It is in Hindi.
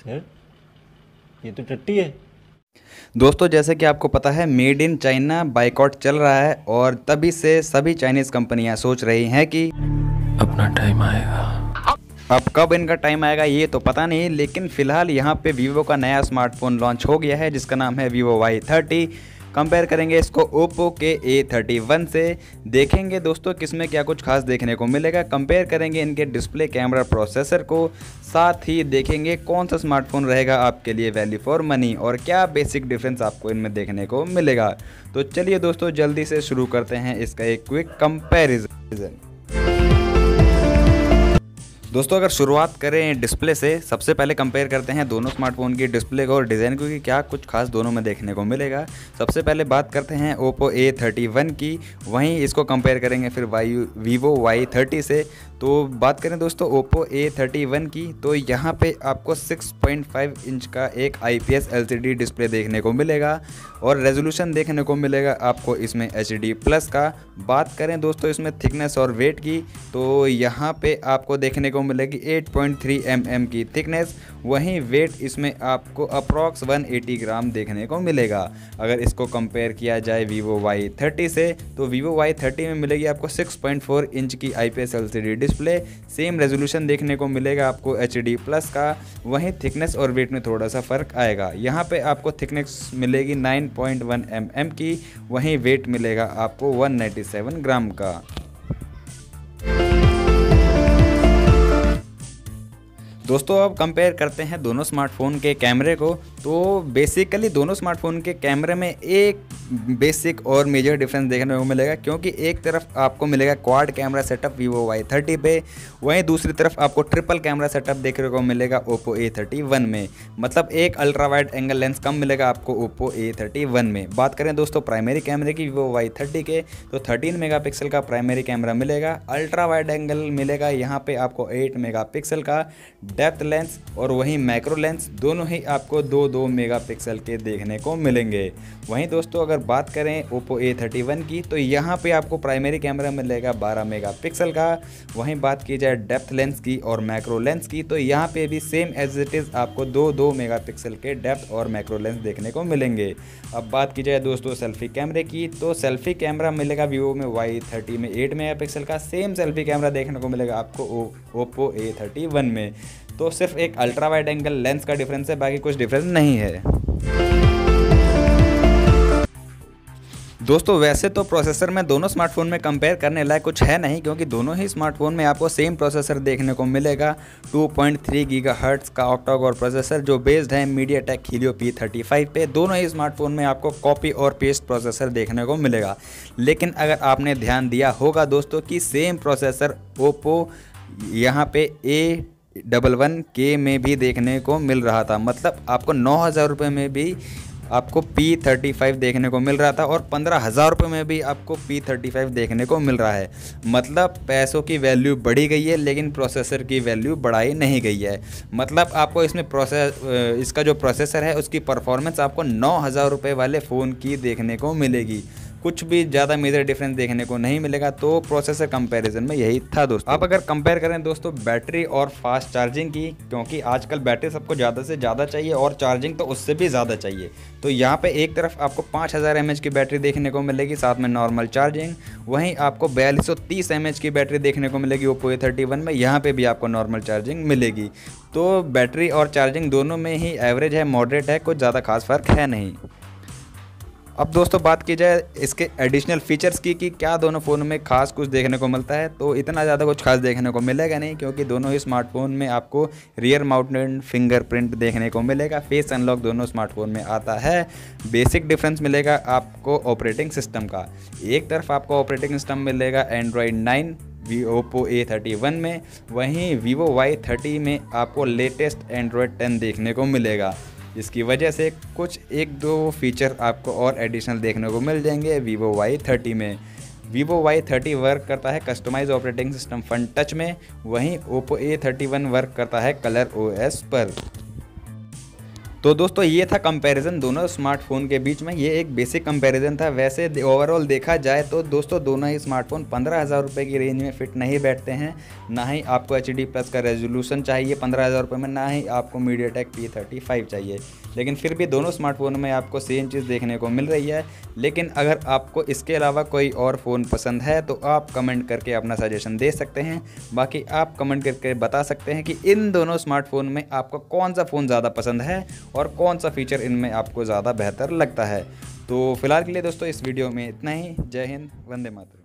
यार ये तो टट्टी है। दोस्तों जैसे कि आपको पता है मेड इन चाइना बाइकआउट चल रहा है और तभी से सभी चाइनीज़ कंपनियां सोच रही हैं कि अपना टाइम आएगा। अब कब इनका टाइम आएगा ये तो पता नहीं, लेकिन फ़िलहाल यहाँ पे वीवो का नया स्मार्टफोन लॉन्च हो गया है जिसका नाम है Vivo Y30। कंपेयर करेंगे इसको ओप्पो के A31 से। देखेंगे दोस्तों किसमें क्या कुछ खास देखने को मिलेगा। कंपेयर करेंगे इनके डिस्प्ले, कैमरा, प्रोसेसर को। साथ ही देखेंगे कौन सा स्मार्टफोन रहेगा आपके लिए वैल्यू फॉर मनी और क्या बेसिक डिफरेंस आपको इनमें देखने को मिलेगा। तो चलिए दोस्तों जल्दी से शुरू करते हैं इसका एक क्विक कंपैरिजन। दोस्तों अगर शुरुआत करें डिस्प्ले से, सबसे पहले कंपेयर करते हैं दोनों स्मार्टफोन की डिस्प्ले को और डिज़ाइन को कि क्या कुछ खास दोनों में देखने को मिलेगा। सबसे पहले बात करते हैं ओप्पो A31 की, वहीं इसको कंपेयर करेंगे फिर Vivo Y30 से। तो बात करें दोस्तों ओप्पो A31 की, तो यहाँ पे आपको 6.5 इंच का एक IPS LCD डिस्प्ले देखने को मिलेगा और रेजोल्यूशन देखने को मिलेगा आपको इसमें HD+ का। बात करें दोस्तों इसमें थिकनेस और वेट की, तो यहाँ पे आपको देखने को मिलेगी 8.3 mm की थिकनेस, वहीं वेट इसमें आपको अप्रॉक्स 180 ग्राम देखने को मिलेगा। अगर इसको कंपेयर किया जाए Vivo Y30 से, तो Vivo Y30 में मिलेगी आपको 6.4 इंच की IPS LCD display, same resolution देखने को मिलेगा आपको HD+ का, वहीं थिकनेस और वेट में थोड़ा सा फ़र्क आएगा। यहाँ पे आपको थिकनेस मिलेगी 9.1 mm की, वहीं वेट मिलेगा आपको 197 ग्राम का। दोस्तों अब कंपेयर करते हैं दोनों स्मार्टफोन के कैमरे को। तो बेसिकली दोनों स्मार्टफोन के कैमरे में एक बेसिक और मेजर डिफरेंस देखने को मिलेगा, क्योंकि एक तरफ आपको मिलेगा quad camera setup Vivo Y30 पे, वहीं दूसरी तरफ आपको ट्रिपल कैमरा सेटअप देखने को मिलेगा ओप्पो A31 में। मतलब एक अल्ट्रा वाइड एंगल लेंस कम मिलेगा आपको ओप्पो A31 में। बात करें दोस्तों प्राइमरी कैमरे की Vivo Y30 के, तो 13 मेगापिक्सल का प्राइमरी कैमरा मिलेगा, अल्ट्रा वाइड एंगल मिलेगा यहाँ पे आपको 8 मेगापिक्सल का, डेप्थ लेंस और वहीं मैक्रो लेंस दोनों ही आपको 2-2 मेगापिक्सल के देखने को मिलेंगे। वहीं दोस्तों अगर बात करें ओप्पो A31 की, तो यहाँ पे आपको प्राइमरी कैमरा मिलेगा 12 मेगापिक्सल का, वहीं बात की जाए डेप्थ लेंस की और मैक्रो लेंस की, तो यहाँ पे भी सेम एज इट इज़ आपको 2-2 मेगापिक्सल के डेप्थ और मैक्रो लेंस देखने को मिलेंगे। अब बात की जाए दोस्तों सेल्फी कैमरे की, तो सेल्फी कैमरा मिलेगा Vivo में Y30 में 8 मेगापिक्सल का, सेम सेल्फी कैमरा देखने को मिलेगा आपको ओप्पो A31 में। तो सिर्फ एक अल्ट्रा वाइड एंगल लेंस का डिफरेंस है, बाकी कुछ डिफरेंस नहीं है। दोस्तों वैसे तो प्रोसेसर में दोनों स्मार्टफोन में कंपेयर करने लायक कुछ है नहीं, क्योंकि दोनों ही स्मार्टफोन में आपको सेम प्रोसेसर देखने को मिलेगा। 2.3 गीगाहर्ट्ज़ का ऑक्टा कोर प्रोसेसर जो बेस्ड है MediaTek Helio P35 पे। दोनों ही स्मार्टफोन में आपको कॉपी और पेस्ट प्रोसेसर देखने को मिलेगा। लेकिन अगर आपने ध्यान दिया होगा दोस्तों कि सेम प्रोसेसर ओप्पो यहाँ पे A11K में भी देखने को मिल रहा था। मतलब आपको 9,000 रुपये में भी आपको P35 देखने को मिल रहा था और 15,000 रुपये में भी आपको P35 देखने को मिल रहा है। मतलब पैसों की वैल्यू बढ़ी गई है लेकिन प्रोसेसर की वैल्यू बढ़ाई नहीं गई है। मतलब आपको इसमें इसका जो प्रोसेसर है उसकी परफॉर्मेंस आपको 9,000 रुपये वाले फ़ोन की देखने को मिलेगी। कुछ भी ज़्यादा मेजर डिफरेंस देखने को नहीं मिलेगा। तो प्रोसेसर कंपैरिजन में यही था दोस्तों। आप अगर कंपेयर करें दोस्तों बैटरी और फास्ट चार्जिंग की, क्योंकि आजकल बैटरी सबको ज़्यादा से ज़्यादा चाहिए और चार्जिंग तो उससे भी ज़्यादा चाहिए, तो यहाँ पे एक तरफ आपको 5000 mAh की बैटरी देखने को मिलेगी साथ में नॉर्मल चार्जिंग, वहीं आपको 4230 mAh की बैटरी देखने को मिलेगी ओप्पो A31 में, यहाँ पर भी आपको नॉर्मल चार्जिंग मिलेगी। तो बैटरी और चार्जिंग दोनों में ही एवरेज है, मॉडरेट है, कुछ ज़्यादा खास फ़र्क है नहीं। अब दोस्तों बात की जाए इसके एडिशनल फीचर्स की कि क्या दोनों फ़ोन में खास कुछ देखने को मिलता है, तो इतना ज़्यादा कुछ खास देखने को मिलेगा नहीं, क्योंकि दोनों ही स्मार्टफोन में आपको रियर माउंटेड फिंगरप्रिंट देखने को मिलेगा। फेस अनलॉक दोनों स्मार्टफोन में आता है। बेसिक डिफरेंस मिलेगा आपको ऑपरेटिंग सिस्टम का। एक तरफ आपको ऑपरेटिंग सिस्टम मिलेगा Android 9 ओप्पो A31 में, वहीं Vivo Y30 में आपको लेटेस्ट Android 10 देखने को मिलेगा। इसकी वजह से कुछ 1-2 फीचर आपको और एडिशनल देखने को मिल जाएंगे Vivo Y30 में। Vivo Y30 वर्क करता है customise operating system Funtouch में, वहीं ओप्पो A31 वर्क करता है कलर OS पर। तो दोस्तों ये था कंपैरिजन दोनों स्मार्टफोन के बीच में। ये एक बेसिक कंपैरिजन था। वैसे ओवरऑल देखा जाए तो दोस्तों दोनों ही स्मार्टफोन 15,000 रुपये की रेंज में फिट नहीं बैठते हैं। ना ही आपको HD+ का रेजोल्यूशन चाहिए 15,000 रुपये में, ना ही आपको MediaTek P35 चाहिए। लेकिन फिर भी दोनों स्मार्टफोन में आपको सेम चीज़ देखने को मिल रही है। लेकिन अगर आपको इसके अलावा कोई और फ़ोन पसंद है तो आप कमेंट करके अपना सजेशन दे सकते हैं। बाकी आप कमेंट करके बता सकते हैं कि इन दोनों स्मार्टफोन में आपको कौन सा फ़ोन ज़्यादा पसंद है और कौन सा फीचर इनमें आपको ज़्यादा बेहतर लगता है। तो फिलहाल के लिए दोस्तों इस वीडियो में इतना ही। जय हिंद, वंदे मातरम।